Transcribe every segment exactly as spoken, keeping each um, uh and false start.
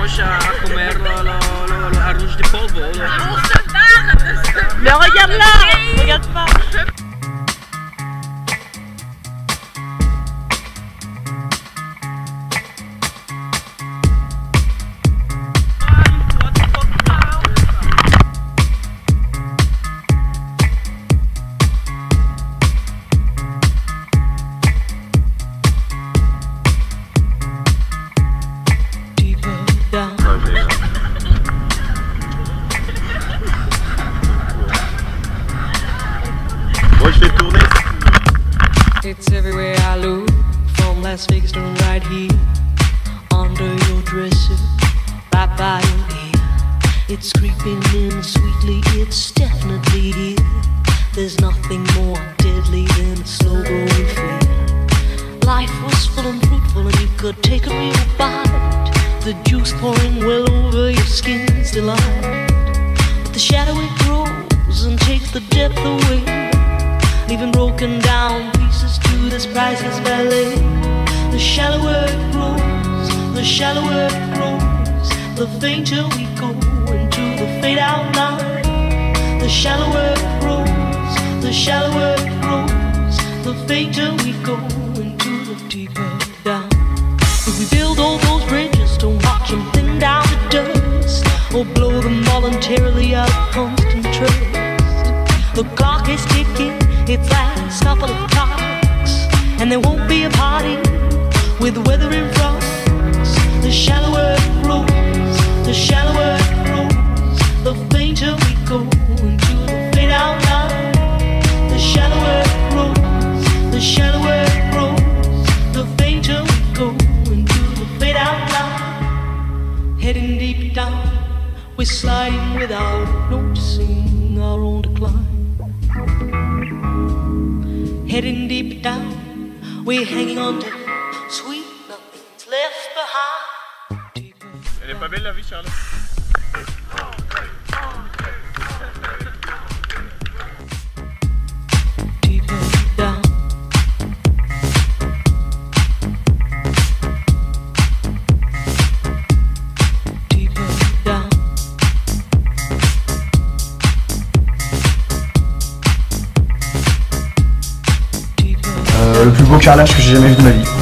commence à, à comer le, le, le arroz de polvo. Mais regarde là, regarde pas. Moi je vais tourner. It's everywhere I look, from Las Vegas to right here, under your dresser, right by your ear. It's creeping in sweetly, it's definitely here. There's nothing more deadly than a slow growing fear. Life was full and fruitful and you could take a real bite. The juice pouring well over your skin's delight. But the shadow it grows and takes the depth away, leaving broken down pieces to this priceless ballet. The shallower it grows, the shallower it grows, the fainter we go into the fade out line. The shallower it grows, the shallower it grows, the fainter we go into the deeper down. If we build all those bridges, don't watch them thin down to dust, or blow them voluntarily out of constant trust. The clock is ticking, its last couple of clocks, and there won't be a party with the weather in front. The shallower it grows, the shallower it grows, the fainter we go into the fade out line. The shallower it grows, the shallower it grows, the fainter we go into the fade out line. Heading deep down, we're sliding without noticing our own decline. Heading deep down, we're hanging on to sweet nothing's left behind. Elle est pas belle la vie, Charlotte? Deeper down. Deeper down. Euh, le plus beau carrelage que j'ai jamais vu de ma vie.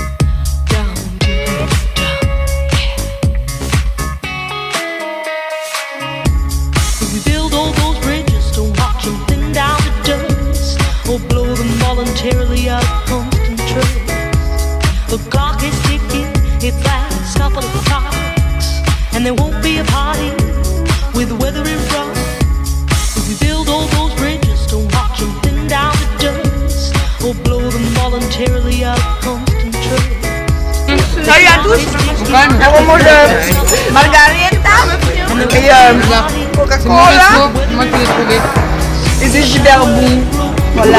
Voluntarily out of constant trust. The clock is ticking, its last couple of clocks, and there won't be a party with the weather in front. If we build all those bridges, don't watch them thin down to dust, or blow them voluntarily out of constant trust. Salut à tous, on mange margarita et euh, Coca-Cola. Moi qui l'ai trouvé. Et c'est super bon. Voilà.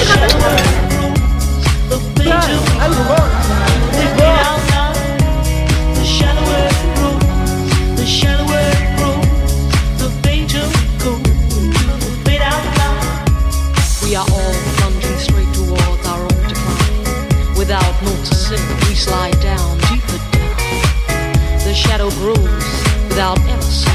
We are all plunging straight towards our own decline. Without noticing, we slide down deeper down. The shadow grows without ever